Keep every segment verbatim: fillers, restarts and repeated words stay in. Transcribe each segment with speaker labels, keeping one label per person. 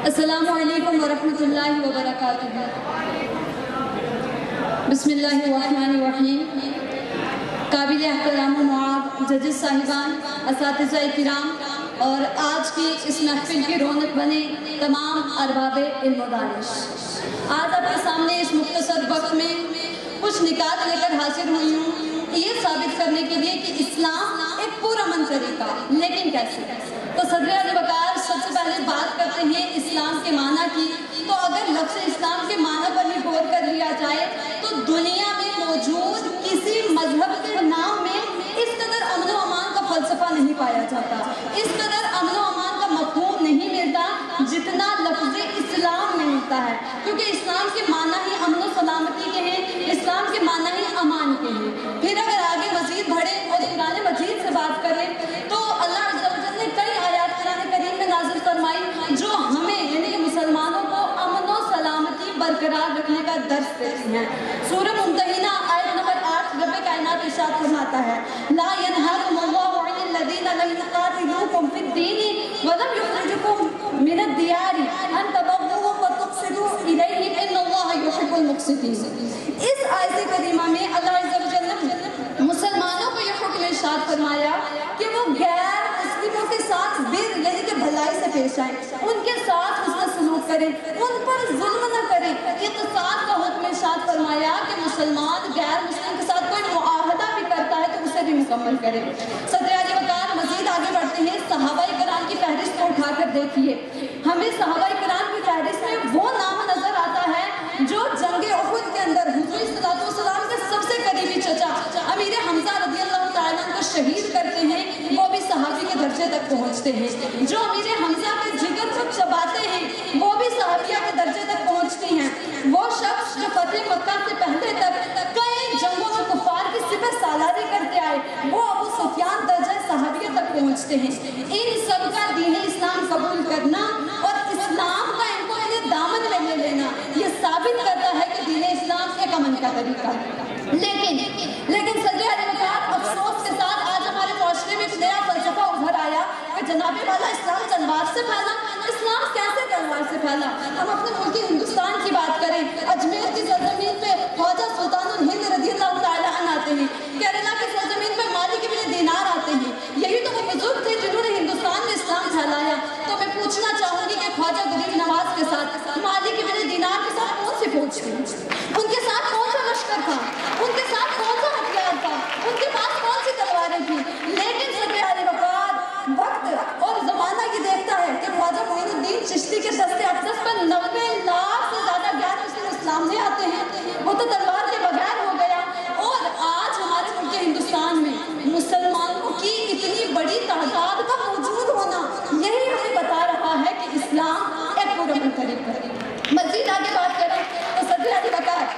Speaker 1: السلام علیکم ورحمۃ اللہ وبرکاتہ۔ بسم اللہ الرحمن الرحیم۔ قابل احترام و معاب ججز صاحبان، اساتذہ کرام اور آج کی اس محفل کی رونق بنے تمام ارباب علم و دانش، آج آپ کے سامنے اس مختصر وقت میں کچھ نکات لے کر حاضر ہوئی ہوں، یہ ثابت کرنے کے لیے کہ اسلام ایک پرامن طریقہ، لیکن کیسے؟ تو صدر علی وقار سب سے پہلے بات کرتے ہیں اسلام کے معنی کی۔ تو اگر لفظ اسلام کے معنی پر بھی غور کر لیا جائے تو دنیا میں موجود کسی مذہب کے نام میں اس قدر امن و امان کا فلسفہ نہیں پایا جاتا، اس قدر امن و امان کا مفہوم نہیں ملتا جتنا لفظ اسلام میں ملتا ہے، کیونکہ اسلام کے معنی ہی امن و سلامتی کے ہیں، اسلام کے معنی ہی امان کے ہیں۔ پھر اگر آگے مزید بڑھیں اور قرآن مجید سے بات کریں تو اللہ عز و جل نے کئی آیات قرآن کریم میں نازل فرمائی جو ہمیں یعنی کہ مسلمانوں کو امن و سلامتی برقرار رکھنے کا درس دیتی ہیں۔ سورہ ممتحنہ آیت نمبر آٹھ رب کائنات ارشاد فرماتا ہے لا ينهاكم الله عن الذين لم يقاتلوكم في الدين ولم يخرجوكم من الديار ان تبروهم وتقسطوا اليهم ان الله يحب المقسطين۔ اس آیت کریمہ میں اللہ عز و جل نے مسلمانوں کو یہ حکم ارشاد فرمایا کہ وہ غیر مسلموں کے ساتھ بر یعنی کہ بھلائی سے پیش آئیں، ان کے ساتھ حسن سلوک کریں، ان پر ظلم نہ کریں۔ اقتصاد کا حکم ارشاد فرمایا کہ مسلمان غیر مسلم کے ساتھ کوئی معاہدہ بھی کرتا ہے تو اسے بھی مکمل کرے۔ صدر علی وقار مزید آگے بڑھتے ہیں، صحابہ کرام کی فہرست کو اٹھا کر دیکھیے، ہمیں صحابہ کرام کی فہرست میں وہ نام نظر آتا ہے جو جنگ احد کے اندر حضور صلی اللہ علیہ وسلم کے سب سے قریبی چچا امیر حمزہ رضی اللہ تعالیٰ کو شہید کرتے ہیں، وہ بھی صحابی کے درجے تک پہنچتے ہیں۔ جو امیر حمزہ کے جگر کو چباتے ہیں وہ بھی صحابیہ کے درجے تک پہنچتی ہیں۔ وہ شخص جو فتح مکہ سے پہلے تک کئی جنگوں میں کفار کی سپہ سالاری کرتے آئے وہ ابو سفیان درجہ صحابیہ تک پہنچتے ہیں۔ ان سب کا دین اسلام قبول کرنا اور اسلام کا ان کو انہیں دامن میں لے لینا یہ ثابت کرتا ہے کہ دین اسلام ایک امن کا طریقہ ہے۔ لیکن لیکن صدر علی وقار افسوس کے ساتھ آج ہمارے معاشرے میں ایک نیا فلسفہ ابھر آیا کہ جناب والا اسلام تلوار سے پھیلا۔ اسلام کیسے تلوار سے پھیلا؟ ہم اپنے ملک ہندوستان کی بات کریں، اجمیر کی سرزمین پہ خواجہ سلطان الہند رضی اللہ تعالیٰ عنہ آتے ہیں، کیرلا کی سرزمین پہ مالک ابن دینار آتے ہیں، یہی تو وہ بزرگ تھے جنہوں نے ہندوستان میں اسلام پھیلایا۔ تو میں پوچھنا چاہوں گی کہ خواجہ غریب نواز کے ساتھ مالک ابن دینار کے ساتھ کون سی فوج تھی؟ ان کے ساتھ کون سا لشکر تھا؟ ان کے ساتھ کون سا ہتھیار تھا؟ ان کے پاس کون سی تلواریں تھیں؟ لیکن صدر علی وقار وقت اور زمانہ یہ دیکھتا ہے کہ خواجہ معین الدین چشتی کے دست اقدس پر نوے لاکھ سے زیادہ غیر مسلم اسلام لے آتے ہیں، وہ تو تلوار کے بغیر ہو گیا۔ اور آج ہمارے ملک ہندوستان میں مسلمانوں کی اتنی بڑی تعداد کا موجود ہونا یہی ہمیں بتا رہا ہے کہ اسلام ایک پرامن طریقہ ہے۔ مزید آگے بات کریں تو صدر علی وقار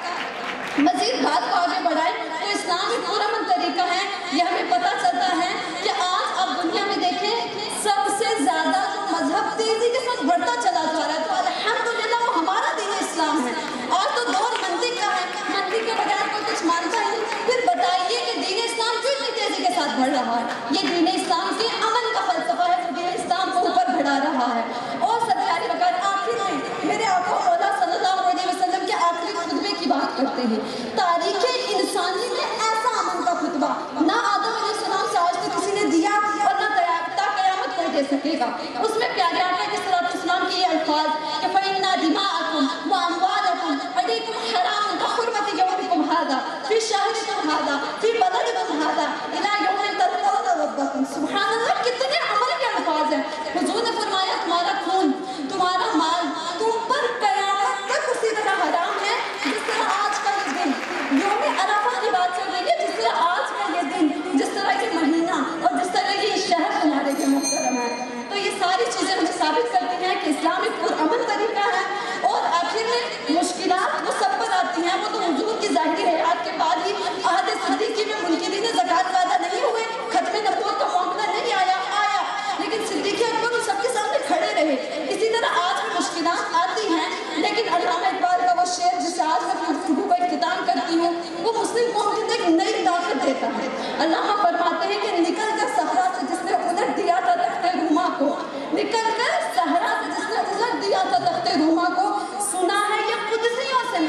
Speaker 1: مزید بات کو آگے بڑھائیں تو اسلام ایک پرامن طریقہ ہے۔ یہ ہمیں پتہ چلتا ہے کہ آج آپ دنیا میں دیکھیں سب سے زیادہ جو مذہب تیزی کے ساتھ بڑھتا چلا جا رہا ہے تو الحمدللہ وہ ہمارا دین اسلام ہے۔ آج تو دور منطق کا ہے، منطق کے بغیر کوئی کچھ مانتا ہی نہیں۔ پھر بتائیے کہ دین اسلام کیوں اتنی تیزی کے ساتھ بڑھ رہا ہے؟ یہ دین اسلام کے امن کا فلسفہ ہے جو دین اسلام کو اوپر بڑھا رہا ہے۔ اور صدر علی وقار آخر میں میرے آقا مولا صلی اللہ علیہ وسلم کے آخری خطبے کی بات کرتے ہیں، تاریخ انسانی میں ایسا امن کا خطبہ نہ آدم علیہ السلام سے آج تک کسی نے دیا اور نہ تا قیامت کوئی دے سکے گا۔ اس میں پیارے آقا علیہ السلام کے یہ الفاظ کہ فَإِنَّا دِمَاءَكُمْ وَأَمْوَالَكُمْ عَلَيْكُمْ حَرَامٌ كَحُرْمَةِ يَوْمِكُمْ هَذَا فِي شَهْرِكُمْ هَذَا فِي بَلَدِكُمْ هَذَا إِلَى يَوْمِ تَلْقَوْنَ رَبَّكُمْ۔ سبحان اللہ، کتنے عمل کے الفاظ ہیں۔ حضور نے فرمایا تمہارا خون، تمہارا مال تم پر قیامت تک اسی طرح حرام ہے جس طرح آج کا یہ دن یوم عرفہ کی بات چل رہی ہے، جس طرح آج کا یہ دن، جس طرح یہ مہینہ اور جس طرح یہ شہر تمہارے لیے محترم ہے۔ تو یہ ساری چیزیں ہمیں ثابت کرتی ہیں کہ اسلام ایک پرامن طریقہ ہے۔ اور آخر میں مشکلات وہ سب پر آتی ہیں، وہ تو حضور کی ظاہری حیات کے بعد ہی عہد صدیقی میں منکرین زکوٰۃ پیدا نہیں ہوئے، ختم نبوت کا معاملہ نہیں آیا آیا لیکن صدیق اکبر ان سب کے سامنے کھڑے رہے۔ اسی طرح آج بھی مشکلات آتی ہیں لیکن علامہ اقبال کا وہ شعر جسے آج میں اپنی گفتگو کا اختتام کرتی ہوں وہ مسلم قوم کو ایک نئی طاقت دیتا ہے۔ علامہ فرماتے ہیں کہ نکل کر صحرا سے جس نے الٹ دیا تھا تخت روما کو، نکل کر صحرا سے جس نے الٹ دیا تھا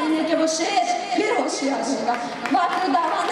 Speaker 1: यकीन है कि वो शेर फिर होशियार होगा। वाक़िअ दावा